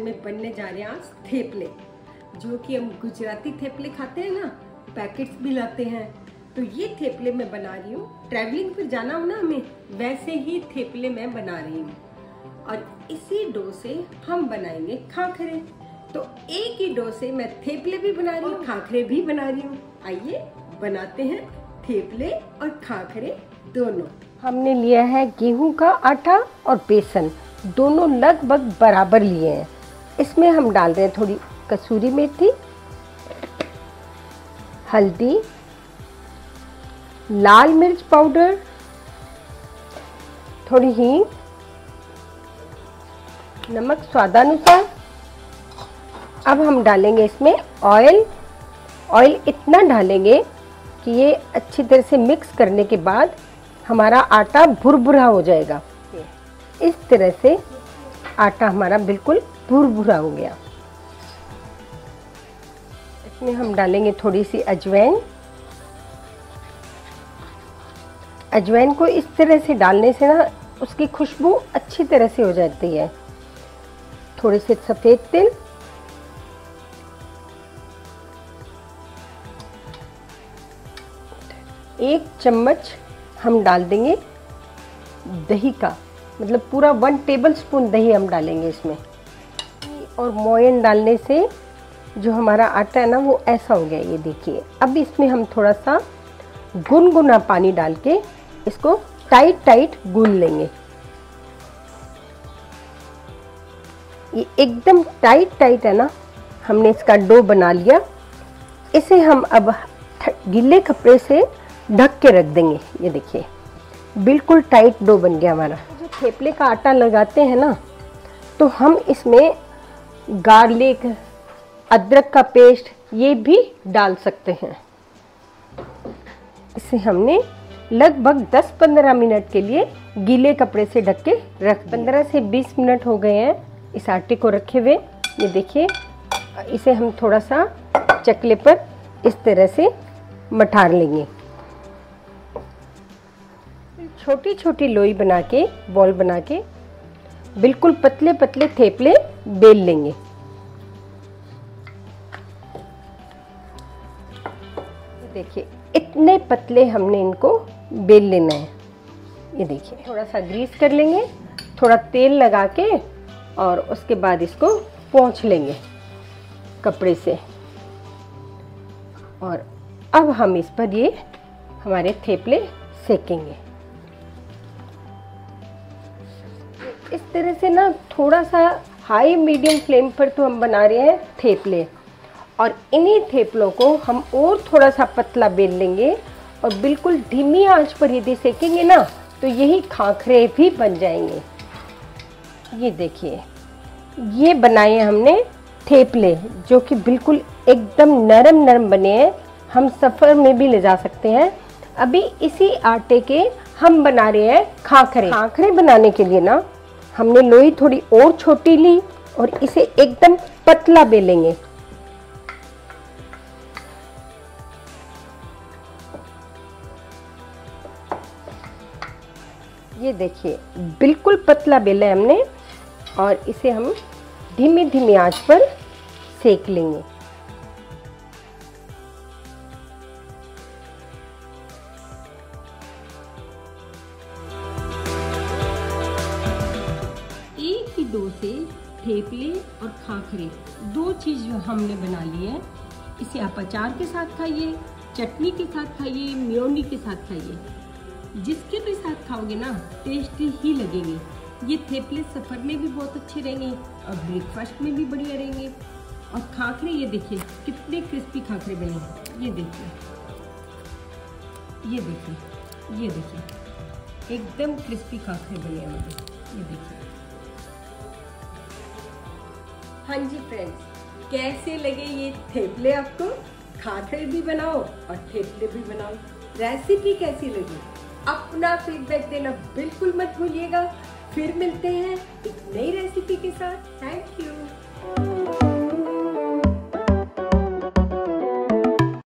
में बनने जा रहे हैं आज थेपले, जो कि हम गुजराती थेपले खाते हैं ना, पैकेट्स भी लाते हैं। तो ये थेपले मैं बना रही हूँ। ट्रैवलिंग पर जाना हो ना हमें, वैसे ही थेपले मैं बना रही हूँ। और इसी डो से हम बनाएंगे खाखरे। तो एक ही डो से मैं थेपले भी बना रही हूँ, खाखरे भी बना रही हूँ। आइए बनाते हैं थेपले और खाखरे दोनों। हमने लिया है गेहूं का आटा और बेसन, दोनों लगभग बराबर लिए हैं। इसमें हम डाल रहे हैं थोड़ी कसूरी मेथी, हल्दी, लाल मिर्च पाउडर, थोड़ी हींग, नमक स्वादानुसार। अब हम डालेंगे इसमें ऑयल। ऑयल इतना डालेंगे कि ये अच्छी तरह से मिक्स करने के बाद हमारा आटा भुरभुरा हो जाएगा। इस तरह से आटा हमारा बिल्कुल भुरभुरा हो गया। इसमें हम डालेंगे थोड़ी सी अजवाइन। अजवाइन को इस तरह से डालने से ना उसकी खुशबू अच्छी तरह से हो जाती है। थोड़े से सफ़ेद तिल, एक चम्मच हम डाल देंगे दही का, मतलब पूरा 1 टेबलस्पून दही हम डालेंगे इसमें। और मोयन डालने से जो हमारा आटा है ना वो ऐसा हो गया, ये देखिए। अब इसमें हम थोड़ा सा गुनगुना पानी डाल के इसको टाइट टाइट गूंद लेंगे। ये एकदम टाइट टाइट है ना, हमने इसका डो बना लिया। इसे हम अब गीले कपड़े से ढक के रख देंगे। ये देखिए बिल्कुल टाइट डो बन गया हमारा। जो थेपले का आटा लगाते हैं ना, तो हम इसमें गार्लिक, अदरक का पेस्ट ये भी डाल सकते हैं। इसे हमने लगभग 10-15 मिनट के लिए गीले कपड़े से ढक के रख। 15 से 20 मिनट हो गए हैं इस आटे को रखे हुए। ये देखिए, इसे हम थोड़ा सा चकले पर इस तरह से मठार लेंगे। छोटी छोटी लोई बना के, बॉल बना के बिल्कुल पतले पतले थेपले बेल लेंगे। देखिए इतने पतले हमने इनको बेल लेना है। ये देखिए, थोड़ा सा ग्रीस कर लेंगे, थोड़ा तेल लगा के, और उसके बाद इसको पोंछ लेंगे कपड़े से। और अब हम इस पर ये हमारे थेपले सेकेंगे। इस तरह से ना थोड़ा सा हाई मीडियम फ्लेम पर तो हम बना रहे हैं थेपले, और इन्हीं थेपलों को हम और थोड़ा सा पतला बेल लेंगे और बिल्कुल धीमी आंच पर यदि सेकेंगे ना, तो यही खाखरे भी बन जाएंगे। ये देखिए, ये बनाए हमने थेपले, जो कि बिल्कुल एकदम नरम नरम बने हैं। हम सफ़र में भी ले जा सकते हैं। अभी इसी आटे के हम बना रहे हैं खाखरे। खाखरे बनाने के लिए ना हमने लोई थोड़ी और छोटी ली और इसे एकदम पतला बेलेंगे। ये देखिए बिल्कुल पतला बेला है हमने, और इसे हम धीमी धीमी आंच पर सेक लेंगे। एक ही डो से थेपले और खाखरे, दो चीज हमने बना ली है। इसे आप अचार के साथ खाइए, चटनी के साथ खाइए, मेयोनी के साथ खाइए, जिसके भी साथ खाओगे ना टेस्टी ही लगेंगे। ये थेपले सफ़र में भी बहुत अच्छे रहेंगे और ब्रेकफास्ट में भी बढ़िया रहेंगे। और खाखरे, ये देखिए कितने क्रिस्पी खाखरे बने हैं। ये देखिए, ये देखिए, ये देखिए, एकदम क्रिस्पी खाखरे बने हैं हमारे। ये देखिए। हाँ जी फ्रेंड्स, कैसे लगे ये थेपले आपको? खाखरे भी बनाओ और थेपले भी बनाओ। रेसिपी कैसी लगी? अपना फीडबैक देना बिल्कुल मत भूलिएगा। फिर मिलते हैं एक नई रेसिपी के साथ। Thank you.